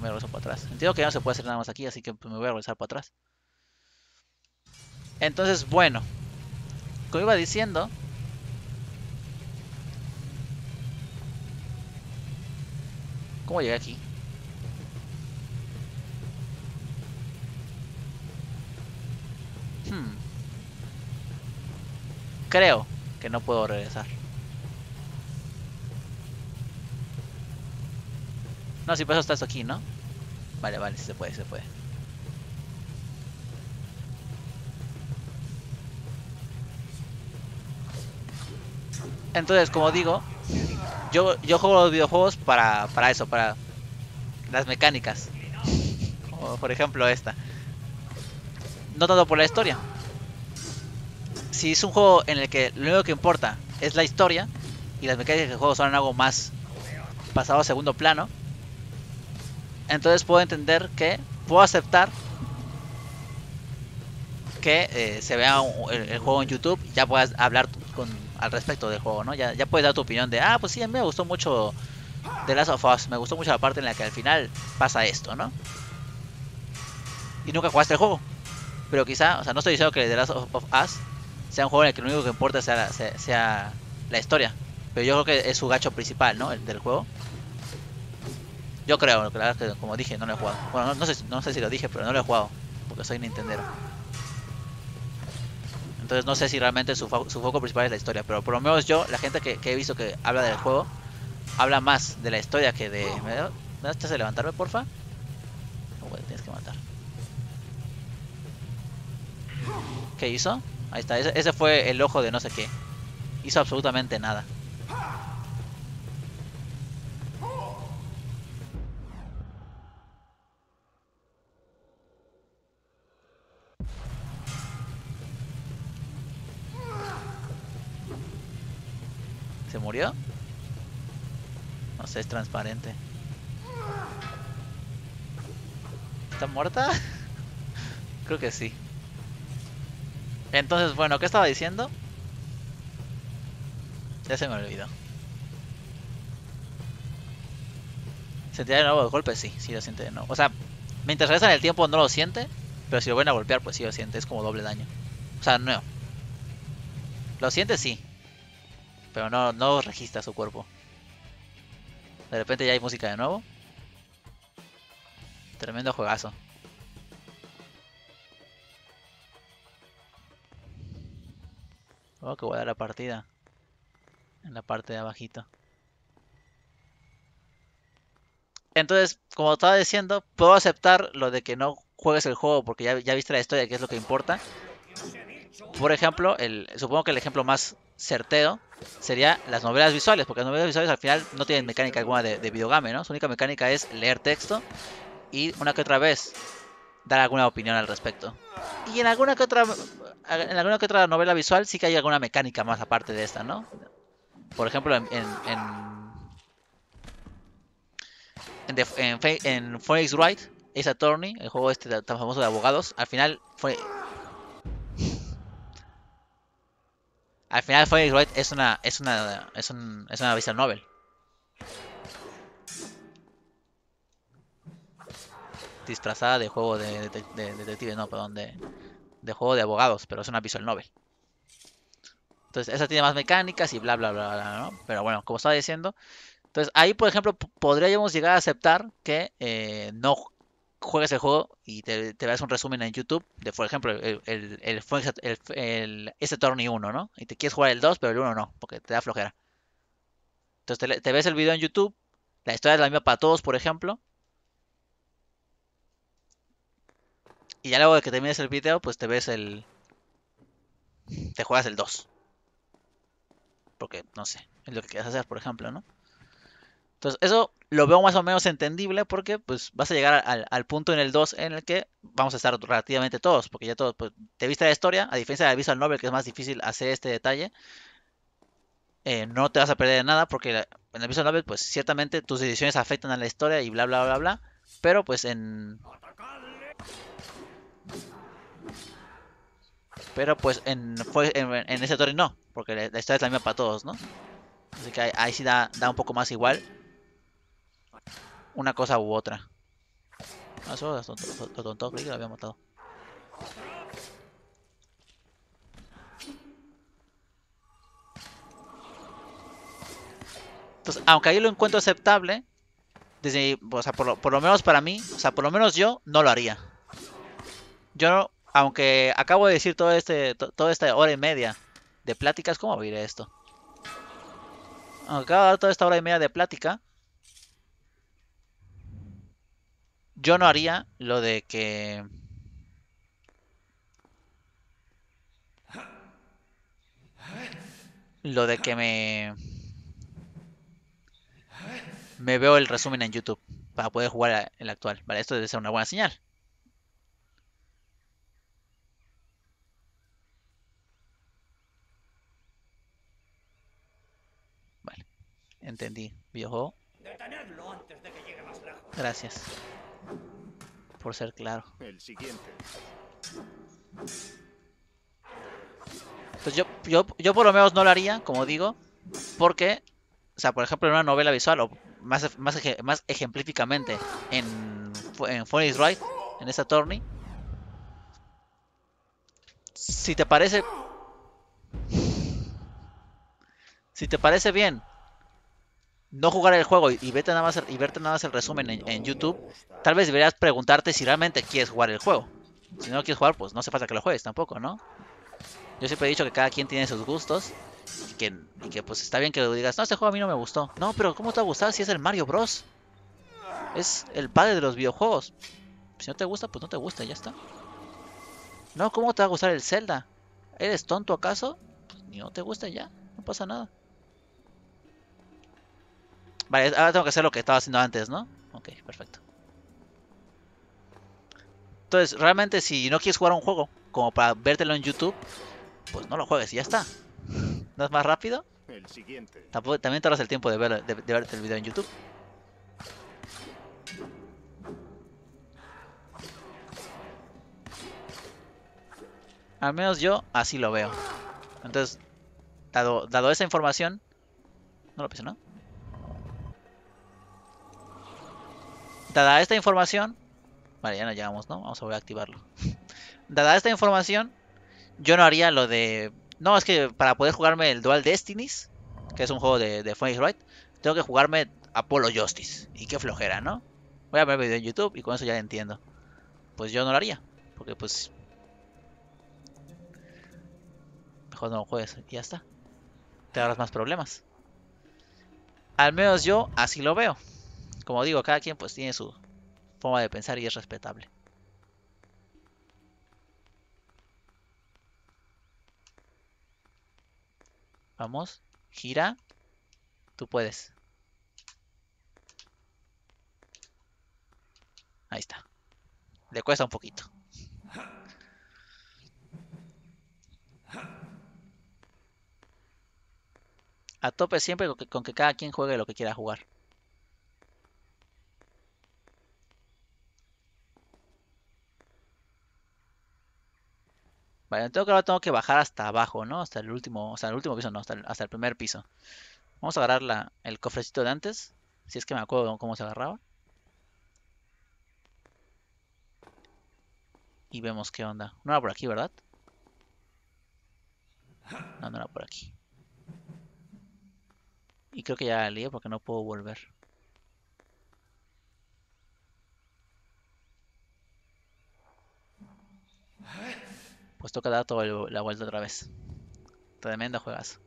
me regreso para atrás. Entiendo que ya no se puede hacer nada más aquí, así que pues, me voy a regresar para atrás. Entonces, bueno, como iba diciendo, ¿cómo llegué aquí? Hmm, creo que no puedo regresar. No, si por eso está esto aquí, ¿no? Vale, vale, sí se puede, se puede. Entonces, como digo, yo juego los videojuegos para eso, para las mecánicas. Como por ejemplo esta. No tanto por la historia. Si es un juego en el que lo único que importa es la historia y las mecánicas del juego son algo más pasado a segundo plano, entonces puedo entender que puedo aceptar que se vea el juego en YouTube y ya puedas hablar al respecto del juego, ¿no? Ya puedes dar tu opinión de, pues sí, a mí me gustó mucho The Last of Us, me gustó mucho la parte en la que al final pasa esto, ¿no? Y nunca jugaste el juego, pero quizá, o sea, no estoy diciendo que The Last of Us sea un juego en el que lo único que importa sea la historia, pero yo creo que es su gacho principal, ¿no? El del juego. Yo creo, que la verdad es que como dije, no lo he jugado. Bueno, no sé si lo dije, pero no lo he jugado, porque soy Nintendero. Entonces no sé si realmente su foco principal es la historia, pero por lo menos yo, la gente que he visto que habla del juego, habla más de la historia que de... ¿Me das chance de levantarme, porfa? No, güey, tienes que matar. ¿Qué hizo? Ahí está, ese fue el ojo de no sé qué. Hizo absolutamente nada. ¿Se murió? No sé, es transparente. ¿Está muerta? Creo que sí. Entonces, bueno, ¿qué estaba diciendo? Ya se me olvidó. ¿Sentía de nuevo el golpe? Sí, sí lo siente de nuevo. O sea, mientras regresa en el tiempo no lo siente, pero si lo vuelven a golpear, pues sí lo siente. Es como doble daño. O sea, no. Lo siente sí, pero no registra su cuerpo. De repente ya hay música de nuevo. Tremendo juegazo. Oh, que voy a dar la partida. En la parte de abajito. Entonces, como estaba diciendo, puedo aceptar lo de que no juegues el juego porque ya viste la historia, que es lo que importa. Por ejemplo, supongo que el ejemplo más certero sería las novelas visuales, porque las novelas visuales al final no tienen mecánica alguna de videogame, ¿no? Su única mecánica es leer texto y una que otra vez dar alguna opinión al respecto. Y en alguna que otra novela visual sí que hay alguna mecánica más aparte de esta, ¿no? Por ejemplo, en Phoenix Wright, Ace Attorney, el juego este tan famoso de abogados, al final Phoenix Wright es una visual novel. Disfrazada de juego de detective, no, perdón, de juego de abogados, pero es una visual novel. Entonces, esa tiene más mecánicas y bla, bla, bla, bla, ¿no? Pero bueno, como estaba diciendo, entonces ahí, por ejemplo, podríamos llegar a aceptar que no juegues el juego y te veas un resumen en YouTube de, por ejemplo, ese Attorney 1, ¿no? Y te quieres jugar el 2 pero el 1 no, porque te da flojera. Entonces te ves el video en YouTube, la historia es la misma para todos, por ejemplo, y ya luego de que termines el video, pues te juegas el 2 porque no sé, es lo que quieras hacer, por ejemplo, ¿no? Entonces, eso lo veo más o menos entendible porque pues vas a llegar al punto en el 2 en el que vamos a estar relativamente todos, porque ya todos, pues, te viste la historia, a diferencia de la visual novel, que es más difícil hacer este detalle, no te vas a perder de nada porque en la visual novel, pues ciertamente tus decisiones afectan a la historia y bla, bla, bla, bla, pero pues en ese torneo no, porque la historia es la misma para todos, ¿no? Así que ahí sí da un poco más igual una cosa u otra. Ah, eso lo tontó, creí que lo había matado. Entonces, aunque ahí lo encuentro aceptable, desde, o sea, por lo menos para mí, o sea, por lo menos yo no lo haría. Yo, aunque acabo de decir toda esta hora y media de pláticas, ¿cómo diré esto? Aunque acabo de dar toda esta hora y media de plática, yo no haría lo de que me veo el resumen en YouTube para poder jugar el actual. Vale, esto debe ser una buena señal. Vale, entendí. Videojuego. Detenedlo antes de que llegue más lejos. Gracias por ser claro. El siguiente. Entonces yo por lo menos no lo haría, como digo, porque, o sea, por ejemplo, en una novela visual, o más ejemplificamente en Phoenix Wright, en esta Attorney, si te parece, si te parece bien no jugar el juego y verte nada más el resumen en YouTube, tal vez deberías preguntarte si realmente quieres jugar el juego. Si no quieres jugar, pues no hace falta que lo juegues tampoco, ¿no? Yo siempre he dicho que cada quien tiene sus gustos y que pues está bien que lo digas, no, este juego a mí no me gustó. No, pero ¿cómo te va a gustar si es el Mario Bros? Es el padre de los videojuegos. Si no te gusta, pues no te gusta, ya está. No, ¿cómo te va a gustar el Zelda? ¿Eres tonto acaso? Pues ni no te gusta ya, no pasa nada. Vale, ahora tengo que hacer lo que estaba haciendo antes, ¿no? Ok, perfecto. Entonces, realmente si no quieres jugar un juego como para vértelo en YouTube, pues no lo juegues y ya está. ¿No es más rápido? El siguiente. También te ahorras el tiempo de verte el video en YouTube. Al menos yo así lo veo. Entonces, dado esa información, no lo pienso, ¿no? Dada esta información, vale, ya no llegamos, ¿no? Vamos a volver a activarlo. Dada esta información, yo no haría lo de... No, es que para poder jugarme el Dual Destinies, que es un juego de Phoenix Wright, tengo que jugarme Apollo Justice. Y qué flojera, ¿no? Voy a ver el video en YouTube y con eso ya entiendo. Pues yo no lo haría, porque pues... Mejor no lo juegues y ya está. Te ahorras más problemas. Al menos yo así lo veo. Como digo, cada quien pues tiene su forma de pensar y es respetable. Vamos, gira, tú puedes. Ahí está. Le cuesta un poquito. A tope siempre con que cada quien juegue lo que quiera jugar. Vale, entonces ahora tengo que bajar hasta abajo, ¿no? Hasta el último piso, no, hasta el primer piso. Vamos a agarrar el cofrecito de antes, si es que me acuerdo cómo se agarraba. Y vemos qué onda. No era por aquí, ¿verdad? No, no era por aquí. Y creo que ya la lié porque no puedo volver. Pues toca dar toda la vuelta otra vez. Tremenda juegas.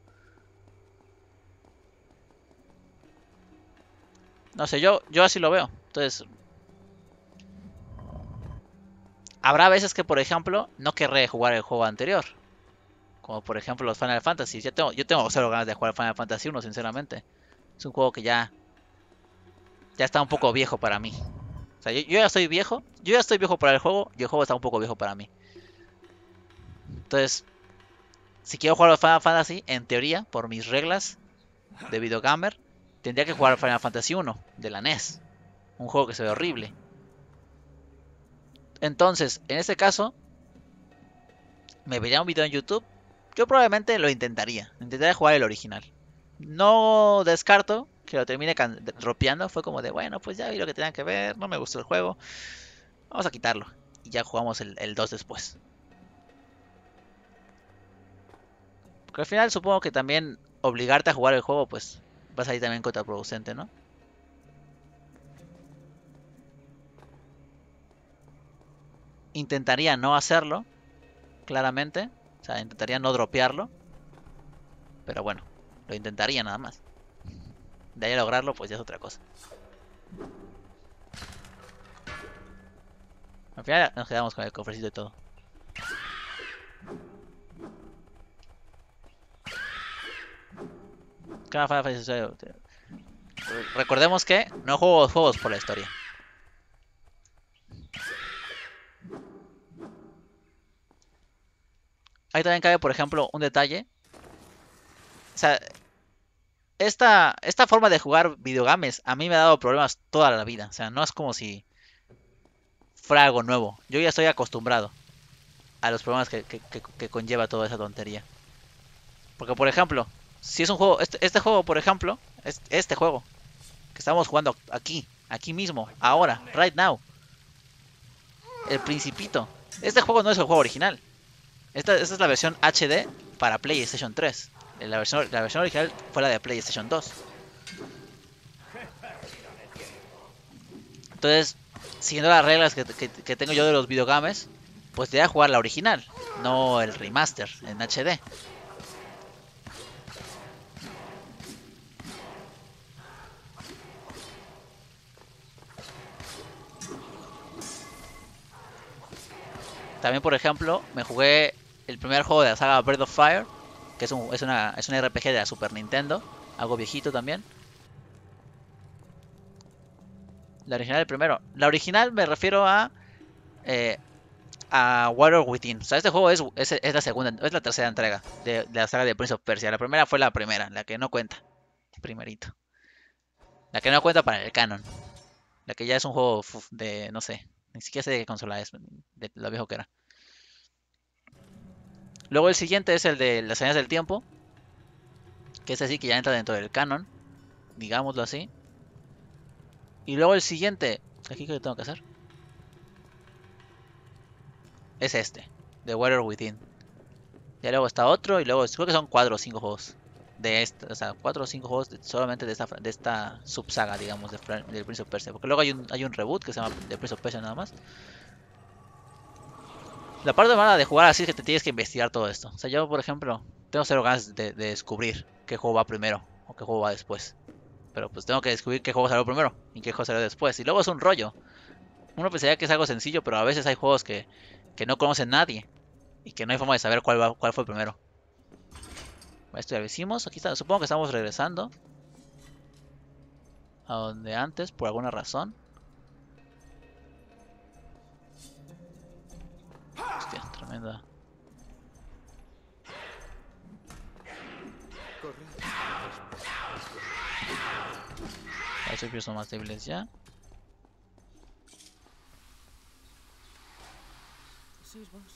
No sé, yo así lo veo. Entonces, habrá veces que, por ejemplo, no querré jugar el juego anterior. Como por ejemplo los Final Fantasy. Yo tengo cero ganas de jugar Final Fantasy 1, sinceramente. Es un juego que ya está un poco viejo para mí. O sea, yo ya estoy viejo. Yo ya estoy viejo para el juego y el juego está un poco viejo para mí. Entonces, si quiero jugar los Final Fantasy, en teoría, por mis reglas de videogamer, tendría que jugar Final Fantasy 1 de la NES. Un juego que se ve horrible. Entonces, en este caso, me vería un video en YouTube. Yo probablemente lo intentaría. Intentaría jugar el original. No descarto que lo termine dropeando. Fue como de, bueno, pues ya vi lo que tenía que ver. No me gustó el juego. Vamos a quitarlo. Y ya jugamos el 2 después. Porque al final supongo que también obligarte a jugar el juego, pues va a salir también contraproducente, ¿no? Intentaría no hacerlo, claramente. O sea, intentaría no dropearlo. Pero bueno, lo intentaría nada más. De ahí a lograrlo, pues ya es otra cosa. Al final nos quedamos con el cofrecito y todo. Recordemos que no juego juegos por la historia. Ahí también cabe, por ejemplo, un detalle. O sea, esta forma de jugar videogames a mí me ha dado problemas toda la vida. O sea, no es como si fuera algo nuevo. Yo ya estoy acostumbrado a los problemas que conlleva toda esa tontería. Porque, por ejemplo, si es un juego, este juego, por ejemplo, este juego que estamos jugando aquí mismo, ahora, right now, el Principito. Este juego no es el juego original. Esta es la versión HD para PlayStation 3. La versión original fue la de PlayStation 2. Entonces, siguiendo las reglas que tengo yo de los videogames, pues te voy a jugar la original, no el remaster en HD. También, por ejemplo, me jugué el primer juego de la saga Breath of Fire, que es una RPG de la Super Nintendo, algo viejito también. La original del primero. La original me refiero eh, a Water Within. O sea, este juego es la segunda, es la tercera entrega de la saga de Prince of Persia. La primera fue la primera, la que no cuenta. Primerito. La que no cuenta para el canon. La que ya es un juego de, no sé, ni siquiera sé de qué consola es, de lo viejo que era. Luego el siguiente es el de las señales del tiempo, que es así que ya entra dentro del canon, digámoslo así. Y luego el siguiente, aquí que tengo que hacer, es este, de Water Within. Ya luego está otro y luego creo que son 4 o 5 juegos de esta, o sea, 4 o 5 juegos solamente de esta subsaga, digamos, del Prince of Persia. Porque luego hay un reboot que se llama The Prince of Persia nada más. La parte mala de jugar así es que te tienes que investigar todo esto. O sea, yo, por ejemplo, tengo cero ganas de descubrir qué juego va primero o qué juego va después. Pero pues tengo que descubrir qué juego salió primero y qué juego salió después. Y luego es un rollo. Uno pensaría que es algo sencillo, pero a veces hay juegos que no conoce nadie y que no hay forma de saber cuál fue primero. Esto ya lo hicimos. Aquí está, supongo que estamos regresando a donde antes, por alguna razón. Hostia, tremenda. Los serpientes son más débiles ya. Sois vos.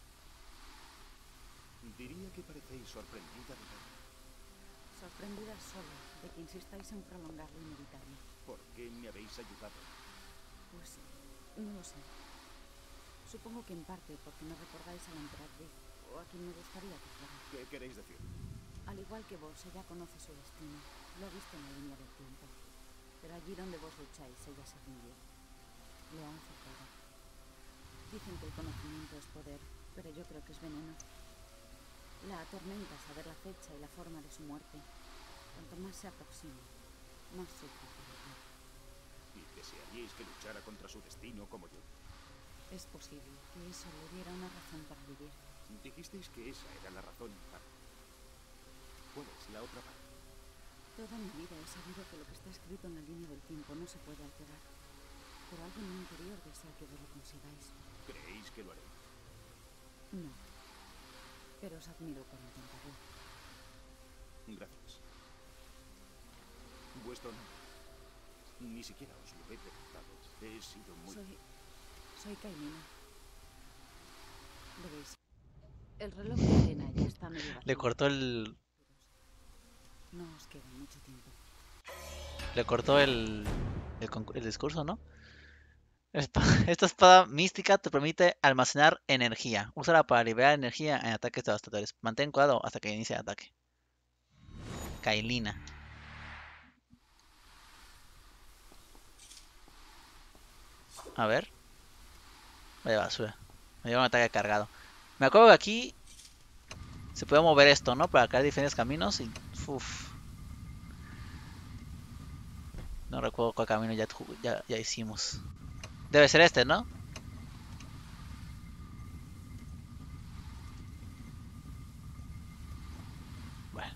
Diría que parecéis sorprendida de verme. Sorprendida solo de que insistáis en prolongar lo inevitable. ¿Por qué me habéis ayudado? Pues no lo sé. Supongo que en parte porque no recordáis a la emperatriz o a quien me gustaría que fuera. ¿Qué queréis decir? Al igual que vos, ella conoce su destino. Lo ha visto en la línea del tiempo. Pero allí donde vos lucháis, ella se rindió. Lo han aceptado. Dicen que el conocimiento es poder, pero yo creo que es veneno. La atormenta saber la fecha y la forma de su muerte. Cuanto más se aproxima, más sufre por ella. ¿Y desearíais que luchara contra su destino como yo? Es posible que eso le diera una razón para vivir. Dijisteis que esa era la razón en parte. ¿Cuál es la otra parte? Toda mi vida he sabido que lo que está escrito en la línea del tiempo no se puede alterar. Pero algo en mi interior desea que vos lo consigáis. ¿Creéis que lo haré? No. Pero os admiro por intentarlo. Gracias. Vuestro nombre. Ni siquiera os lo he preguntado. He sido muy... Soy Kailina. Debéis. El reloj de arena ya está medio vacío. Le cortó el. No os queda mucho tiempo. Le cortó el discurso, ¿no? Esta espada mística te permite almacenar energía. Úsala para liberar energía en ataques devastadores. Mantén cuidado hasta que inicie el ataque. Kailina. A ver. Vaya basura. Me lleva un ataque cargado. Me acuerdo que aquí se puede mover esto, ¿no? Para crear diferentes caminos y... Uf. No recuerdo cuál camino ya hicimos. Debe ser este, ¿no? Bueno.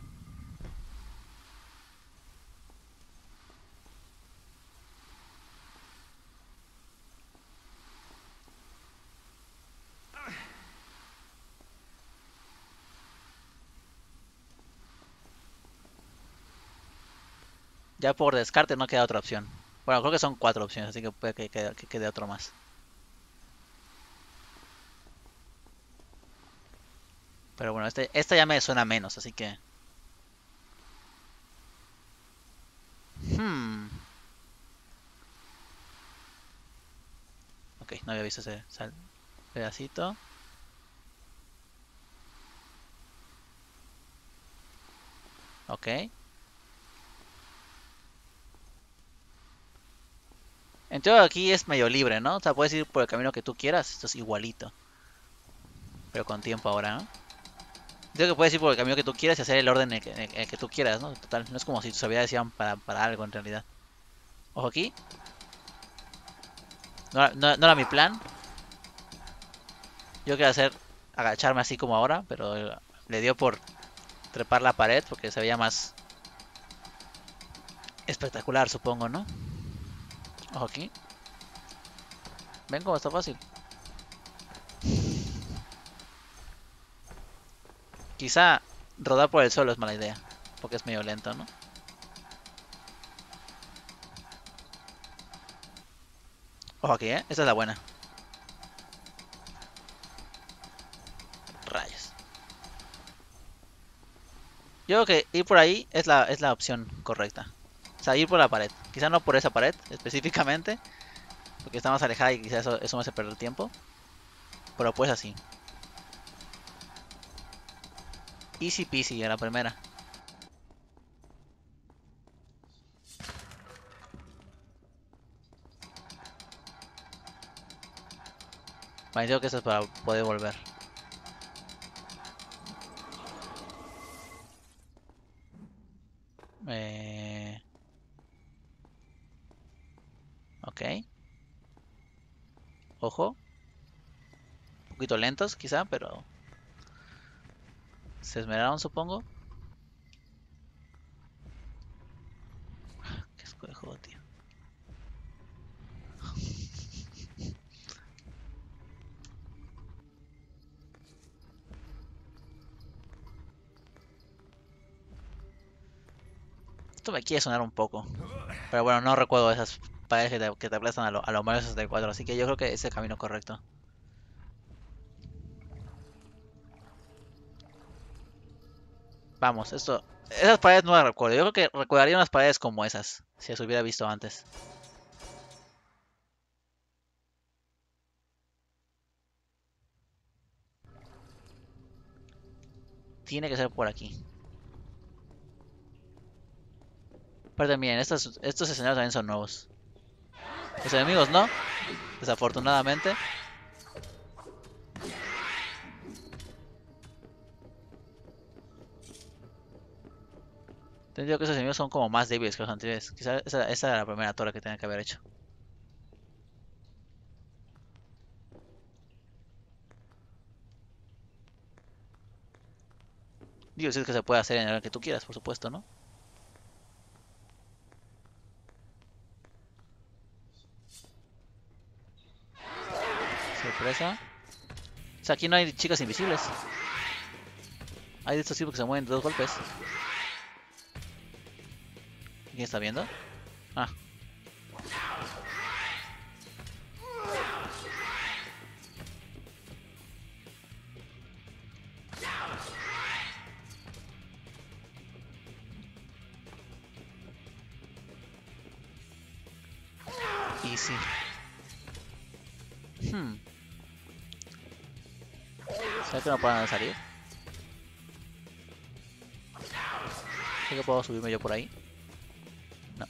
Ya por descarte no queda otra opción. Bueno, creo que son 4 opciones, así que puede que quede otro más. Pero bueno, esta ya me suena menos, así que... Hmm. Ok, no había visto ese pedacito. Ok. Entonces aquí es medio libre, ¿no? O sea, puedes ir por el camino que tú quieras. Esto es igualito. Pero con tiempo ahora, ¿no? Digo que puedes ir por el camino que tú quieras y hacer el orden en el que tú quieras, ¿no? Total, no es como si tus habilidades iban para algo en realidad. Ojo aquí. No era mi plan. Yo quería agacharme así como ahora, pero le dio por trepar la pared porque se veía más espectacular, supongo, ¿no? Ojo aquí. Ven cómo está fácil. Quizá rodar por el suelo es mala idea, porque es medio lento, ¿no? Ojo aquí, ¿eh? Esta es la buena. Rayos. Yo creo que ir por ahí es la opción correcta. O sea, ir por la pared. Quizá no por esa pared específicamente, porque está más alejada y quizá eso me hace perder tiempo. Pero pues así. Easy peasy a la primera. Vale, digo que esto es para poder volver. Eh... Ok. Ojo. Un poquito lentos quizá, pero se esmeraron, supongo. Qué asco de juego, tío. Esto me quiere sonar un poco. Pero bueno, no recuerdo esas paredes que te aplastan a lo Mario 64. Así que yo creo que es el camino correcto. Vamos, esto... Esas paredes no las recuerdo. Yo creo que recordaría unas paredes como esas. Si las hubiera visto antes. Tiene que ser por aquí. Pero también, estos escenarios también son nuevos. Los enemigos no. Desafortunadamente. Entendido que esos enemigos son como más débiles que los anteriores. Quizá esa era la primera torre que tenía que haber hecho. Digo, si es que se puede hacer en el que tú quieras, por supuesto, ¿no? Sorpresa. O sea, aquí no hay chicas invisibles. Hay de estos tipos que se mueven de 2 golpes. ¿Quién está viendo? Ah. Easy. ¿Será que no puedan salir? ¿Creo que puedo subirme yo por ahí? No.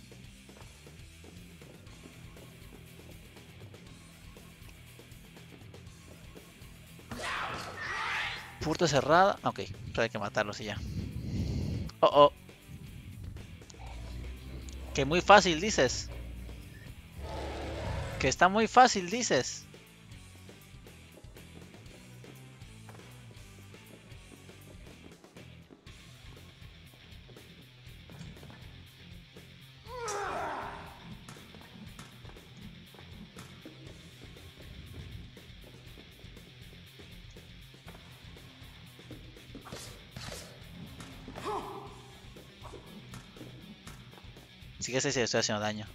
Puerta cerrada. Ok, pero hay que matarlos y ya. Oh, oh. Que muy fácil dices. Que está muy fácil dices. Sí que sé si le estoy haciendo daño.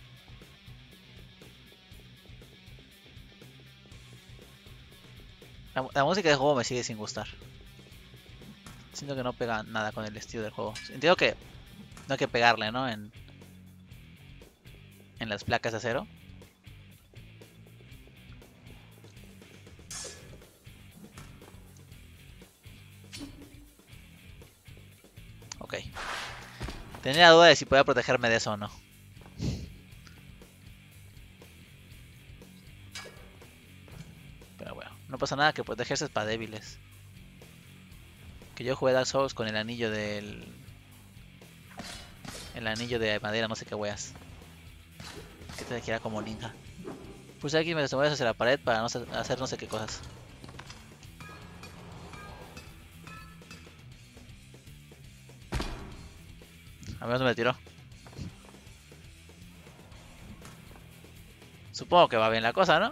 La música del juego me sigue sin gustar. Siento que no pega nada con el estilo del juego. Entiendo que no hay que pegarle, ¿no? En las placas de acero. Ok. Tenía la duda de si podía protegerme de eso o no. Pero bueno, no pasa nada, que protegerse es para débiles. Que yo jugué Dark Souls con el anillo del... El anillo de madera, no sé qué weas. Que te queda como linda. Puse aquí me voy hacia la pared para no hacer no sé qué cosas. A ver dónde me tiró. Supongo que va bien la cosa, ¿no?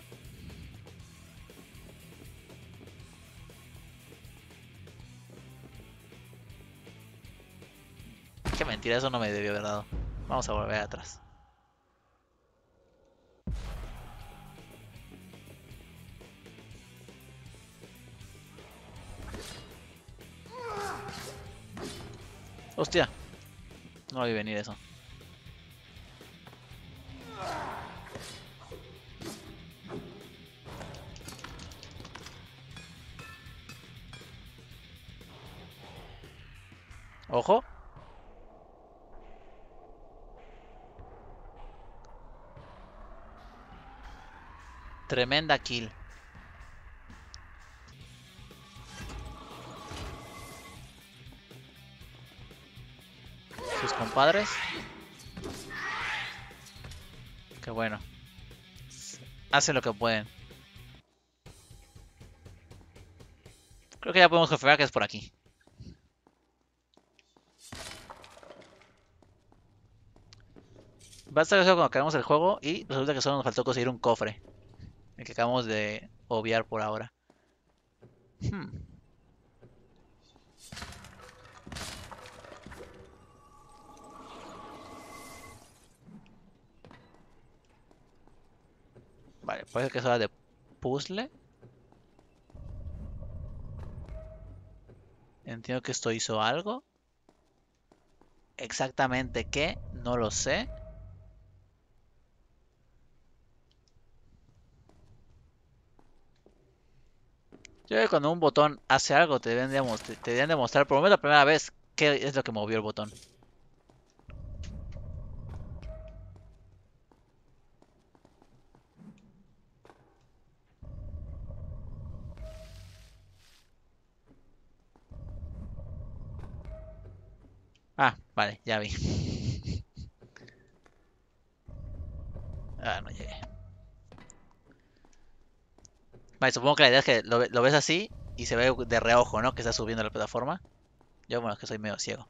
Qué mentira, eso no me debió haber dado. Vamos a volver atrás. Hostia. No vi venir eso. Ojo. Tremenda kill. Sus compadres. Qué bueno. Hacen lo que pueden. Creo que ya podemos confirmar que es por aquí. Va a estar eso cuando acabemos el juego y resulta que solo nos faltó conseguir un cofre. El que acabamos de obviar por ahora. Vale, parece que es hora de puzzle. Entiendo que esto hizo algo. Exactamente qué, no lo sé. Yo creo que cuando un botón hace algo te deben de mostrar por lo menos la primera vez qué es lo que movió el botón. Ah, vale, ya vi. Ah, no llegué. Vale, supongo que la idea es que lo ves así y se ve de reojo, ¿no? Que está subiendo la plataforma. Yo, bueno, es que soy medio ciego.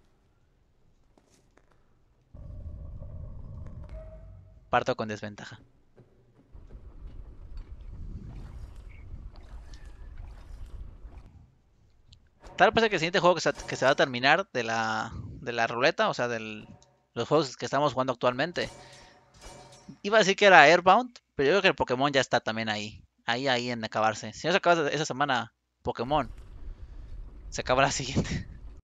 Parto con desventaja. Tal parece que el siguiente juego que se va a terminar de la ruleta, o sea, de los juegos que estamos jugando actualmente. Iba a decir que era Airbound, pero yo creo que el Pokémon ya está también ahí. Ahí en acabarse. Si no se acaba esa semana Pokémon, se acaba la siguiente.